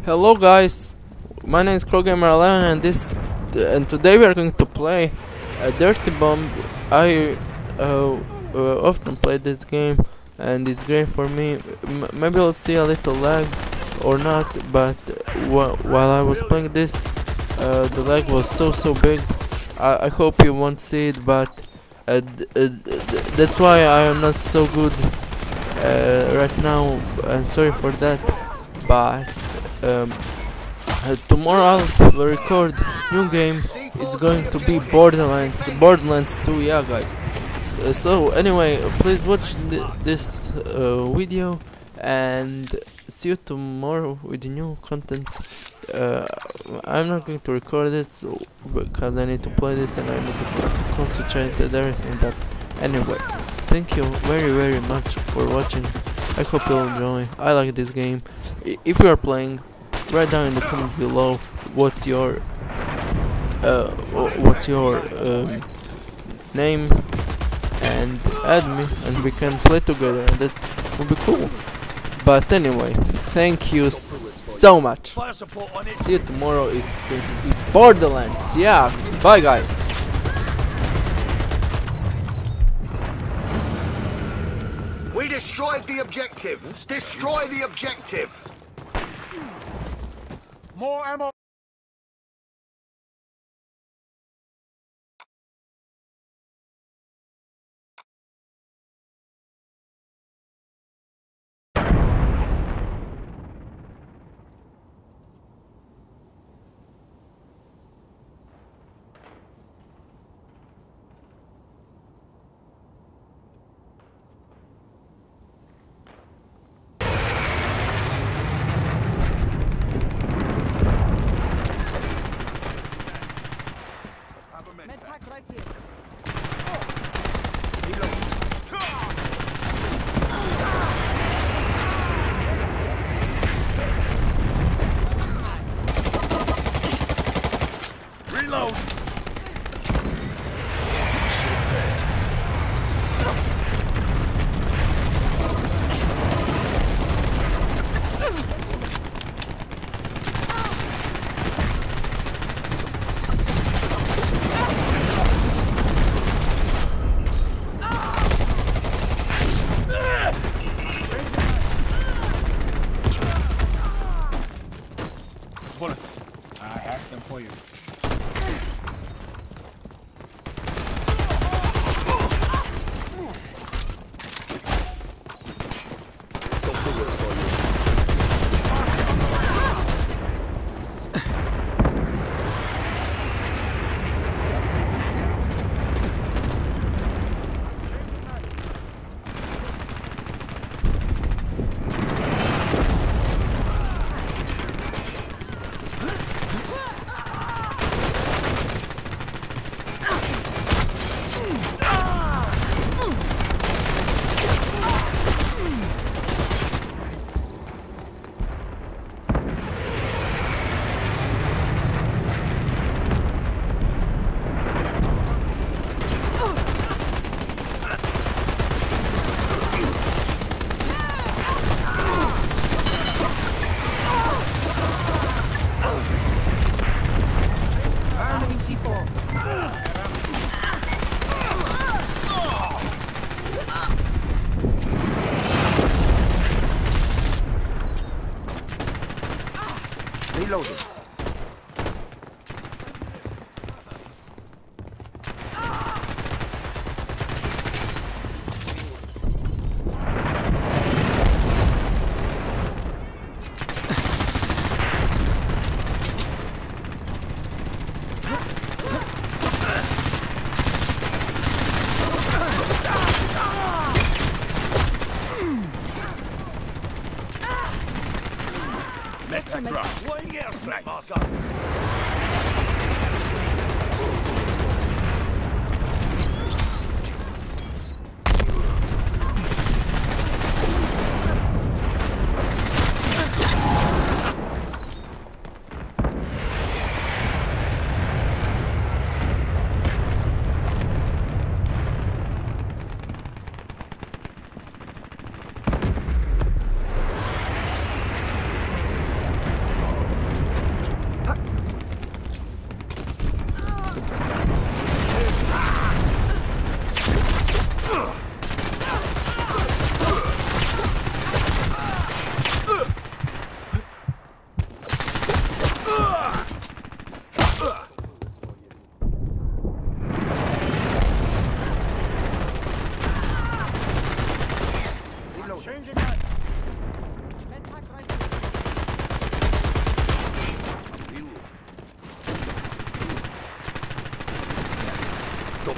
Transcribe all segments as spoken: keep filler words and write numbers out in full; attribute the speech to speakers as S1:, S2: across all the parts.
S1: Hello guys, my name is Gamer eleven and this and today we are going to play a Dirty Bomb. I uh, uh, often play this game and it's great for me. M maybe I'll see a little lag or not, but wh while I was playing this, uh, the lag was so so big. I, I hope you won't see it, but uh, d uh, d that's why I am not so good uh, right now, and sorry for that. But um, uh, tomorrow I'll record new game. It's going to be Borderlands, Borderlands two, yeah guys. S uh, so anyway, uh, please watch th this uh, video and see you tomorrow with new content. Uh, I'm not going to record this because I need to play this and I need to concentrate and everything. But anyway, thank you very very much for watching. I hope you'll enjoy. I like this game. I if you are playing, write down in the comment below what's your uh, what's your um, name and add me and we can play together, and that would be cool. But anyway, thank you so much. See you tomorrow. It's going to be Borderlands. Yeah, bye guys.
S2: We destroyed the objective. Destroy the objective.
S3: More ammo. Right here.
S2: Reload.
S3: Bullets. I hacked them for you.
S2: Reloading.
S3: Let's drop. Flying airstrike.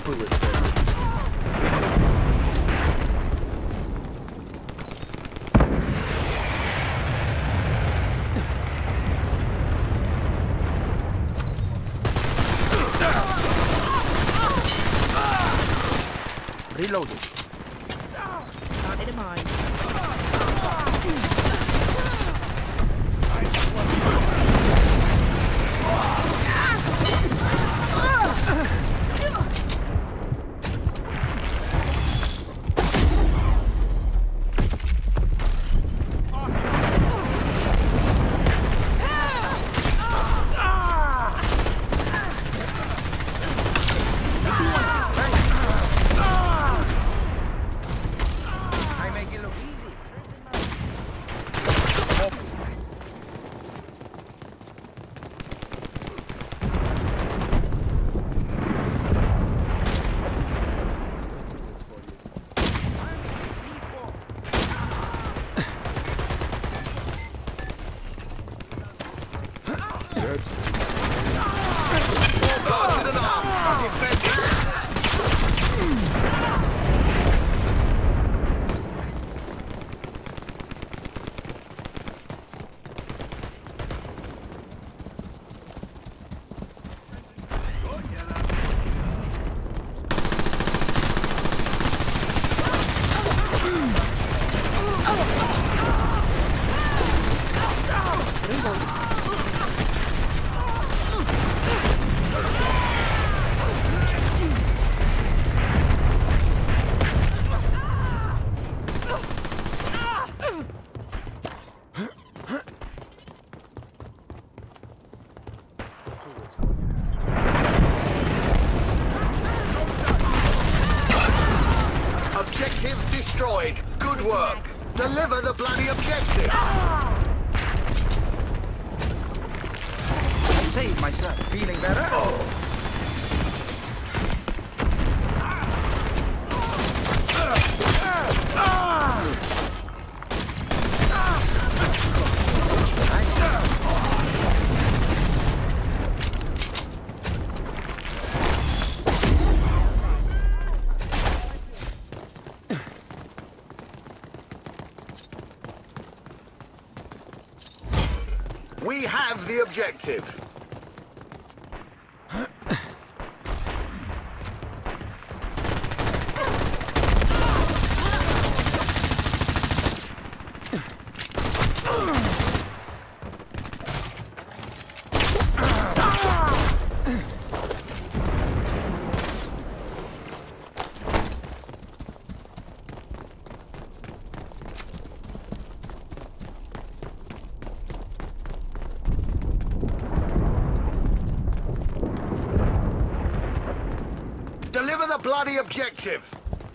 S4: bullets for you.
S5: Reloaded.
S6: Planted a mine.
S2: Objective destroyed. Good work. Deliver the bloody objective.
S5: I saved myself. Feeling better? Oh.
S2: We have the objective. Deliver the bloody objective.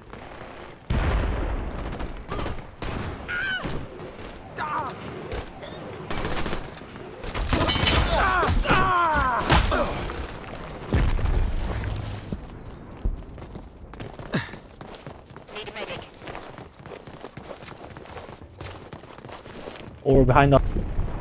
S7: Or behind us.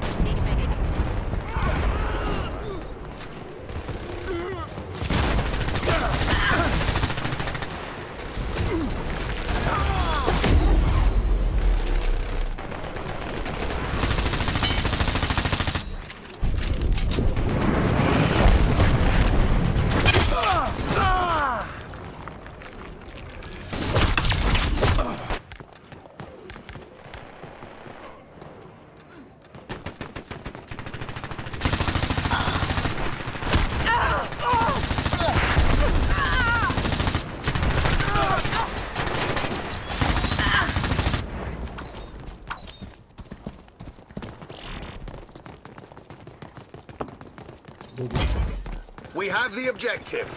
S2: We have the objective.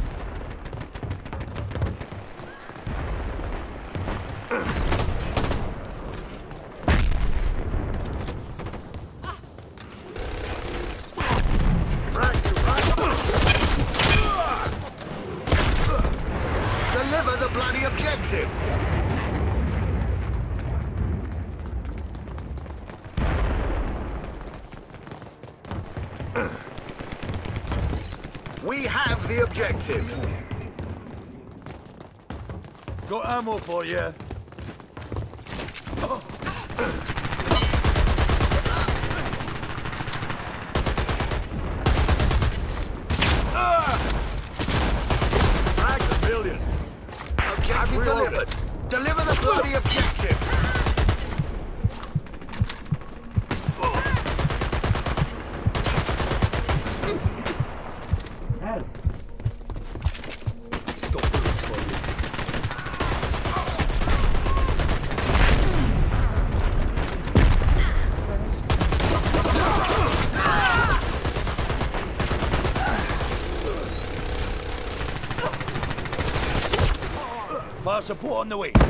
S2: Deliver the bloody objective. We have the objective.
S4: Got ammo for you.
S3: Frag's a million.
S2: Objective delivered. Deliver the bloody objective.
S4: Got bullets for you. Fire support on the way.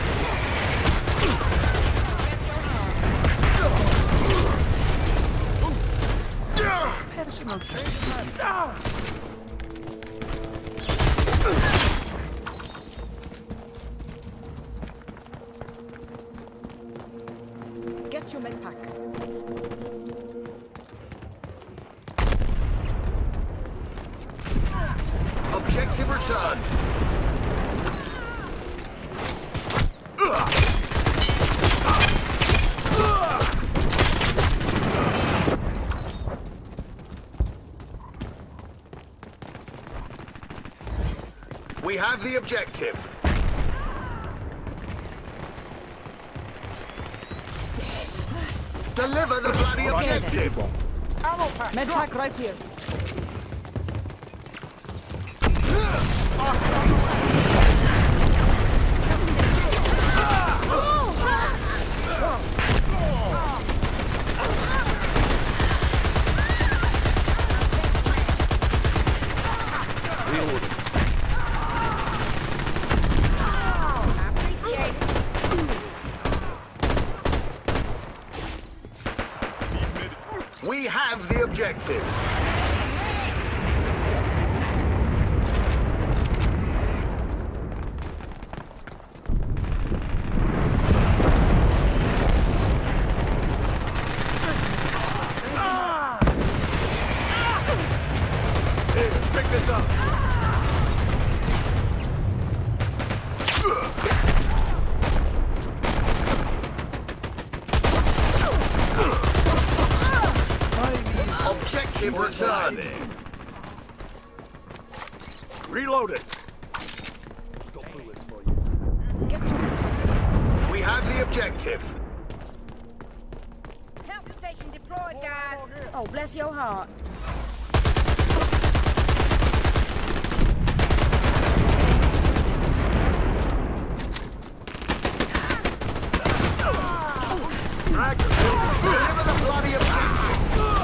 S4: Personal training.
S6: Get your med pack.
S2: Objective returned. We have the objective. Deliver the bloody objective.
S6: Med pack right here.
S2: We have the objective.
S3: Here, pick this up.
S2: Objective returned.
S4: Reloaded. Got bullets for you.
S6: Get your med pack.
S2: We have the objective.
S7: Help station deployed, guys. Oh, bless your heart.
S3: Frag's a million.
S2: Deliver the bloody objective.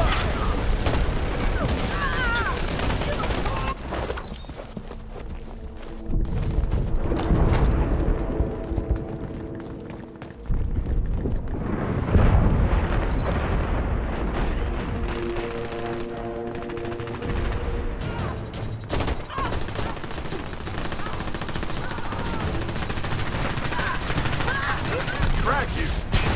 S3: Frag you.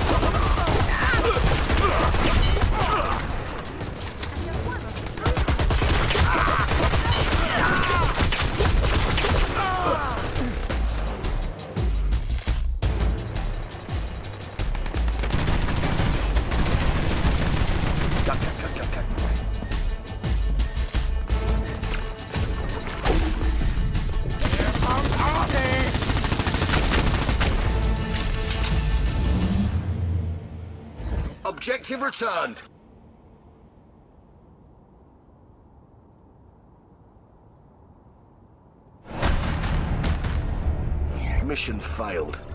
S4: Cut, cut, cut, cut, cut.
S2: Objective returned. Mission failed.